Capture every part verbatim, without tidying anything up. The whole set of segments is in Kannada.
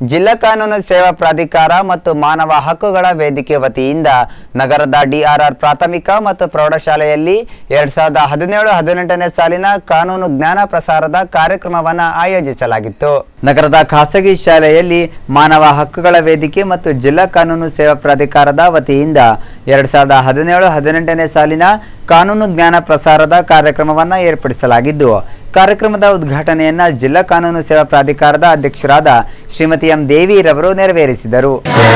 ಜಿಲ್ಲಾ ಕಾನೂನು ಸೇವಾ ಪ್ರಾಧಿಕಾರ ಮತ್ತು ಮಾನವ ಹಕ್ಕುಗಳ ವೇದಿಕೆ ವತಿಯಿಂದ ನಗರದ ಡಿಆರ್ಆರ್ ಪ್ರಾಥಮಿಕ ಮತ್ತು ಪ್ರೌಢಶಾಲೆಯಲ್ಲಿ ಎರಡ್ ಸಾವಿರದ ಹದಿನೇಳು ಹದಿನೆಂಟನೇ ಸಾಲಿನ ಕಾನೂನು ಜ್ಞಾನ ಪ್ರಸಾರದ ಕಾರ್ಯಕ್ರಮವನ್ನು ಆಯೋಜಿಸಲಾಗಿತ್ತು. ನಗರದ ಖಾಸಗಿ ಶಾಲೆಯಲ್ಲಿ ಮಾನವ ಹಕ್ಕುಗಳ ವೇದಿಕೆ ಮತ್ತು ಜಿಲ್ಲಾ ಕಾನೂನು ಸೇವಾ ಪ್ರಾಧಿಕಾರದ ವತಿಯಿಂದ ಎರಡ್ ಸಾವಿರದ ಹದಿನೇಳು ಹದಿನೆಂಟನೇ ಸಾಲಿನ ಕಾನೂನು ಜ್ಞಾನ ಪ್ರಸಾರದ ಕಾರ್ಯಕ್ರಮವನ್ನು ಏರ್ಪಡಿಸಲಾಗಿದ್ದು, ಕಾರ್ಯಕ್ರಮದ ಉದ್ಘಾಟನೆಯನ್ನ ಜಿಲ್ಲಾ ಕಾನೂನು ಸೇವಾ ಪ್ರಾಧಿಕಾರದ ಅಧ್ಯಕ್ಷರಾದ ಶ್ರೀಮತಿ ಎಂ ದೇವಿ ರವರು ನೆರವೇರಿಸಿದರು.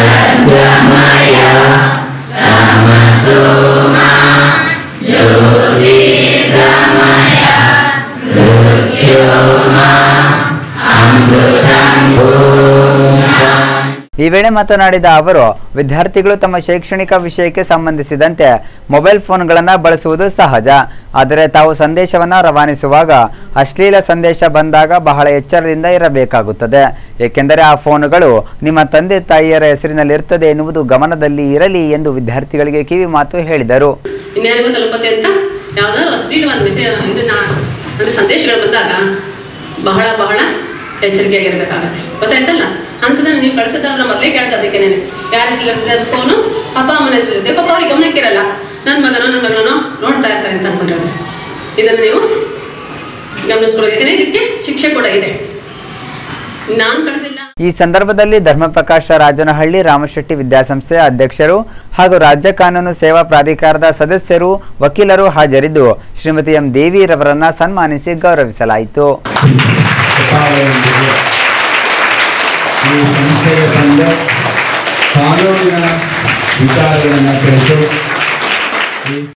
ಈ ವೇಳೆ ಮಾತನಾಡಿದ ಅವರು, ವಿದ್ಯಾರ್ಥಿಗಳು ತಮ್ಮ ಶೈಕ್ಷಣಿಕ ವಿಷಯಕ್ಕೆ ಸಂಬಂಧಿಸಿದಂತೆ ಮೊಬೈಲ್ ಫೋನ್ಗಳನ್ನು ಬಳಸುವುದು ಸಹಜ. ಆದರೆ ತಾವು ಸಂದೇಶವನ್ನು ರವಾನಿಸುವಾಗ ಅಶ್ಲೀಲ ಸಂದೇಶ ಬಂದಾಗ ಬಹಳ ಎಚ್ಚರದಿಂದ ಇರಬೇಕಾಗುತ್ತದೆ. ಏಕೆಂದರೆ ಆ ಫೋನುಗಳು ನಿಮ್ಮ ತಂದೆ ತಾಯಿಯರ ಹೆಸರಿನಲ್ಲಿರುತ್ತದೆ ಎನ್ನುವುದು ಗಮನದಲ್ಲಿ ಇರಲಿ ಎಂದು ವಿದ್ಯಾರ್ಥಿಗಳಿಗೆ ಕಿವಿ ಮಾತು ಹೇಳಿದರು. ಬಹಳ ಬಹಳ ಎಚ್ಚರಿಕೆಯಾಗಿರ್ಬೇಕಾಗತ್ತೆ. ಗೊತ್ತಾಯ್ತಲ್ಲ, ಅಂತದನ್ನ ನೀವು ಕಳ್ಸೋದಾದ್ರೆ ಮೊದಲೇ ಕೇಳ್ತದಕ್ಕೆ ನಾನು ಯಾರು ಫೋನು ಅಪ್ಪ ಅಮ್ಮನ ಹೆಸರಿರುತ್ತೆ, ಪಾಪ ಅವ್ರಿಗೆ ಗಮನಕ್ಕಿರಲ್ಲ, ನನ್ನ ಮಗನೋ ನನ್ನ ಮಗನೋ ನೋಡ್ತಾ ಇರ್ತಾರೆ ಅಂತ ಅನ್ಕೊಂಡಿರ್ತಾರೆ. ಇದನ್ನು ನೀವು ಗಮನಿಸ್ಕೊಳ್ಳೋದಕ್ಕೆ ಇದಕ್ಕೆ ಶಿಕ್ಷೆ ಕೂಡ ಇದೆ. ನಾನು ಕಳಿಸಿಲ್ಲ. ಈ ಸಂದರ್ಭದಲ್ಲಿ ಧರ್ಮಪ್ರಕಾಶ ರಾಜನಹಳ್ಳಿ ರಾಮಶೆಟ್ಟಿ ವಿದ್ಯಾಸಂಸ್ಥೆಯ ಅಧ್ಯಕ್ಷರು ಹಾಗೂ ರಾಜ್ಯ ಕಾನೂನು ಸೇವಾ ಪ್ರಾಧಿಕಾರದ ಸದಸ್ಯರು, ವಕೀಲರು ಹಾಜರಿದ್ದು ಶ್ರೀಮತಿ ಎಂ ದೇವಿ ರವರನ್ನ ಸನ್ಮಾನಿಸಿ ಗೌರವಿಸಲಾಯಿತು. ಕಾನೂನಿನ ವಿಚಾರಗಳನ್ನು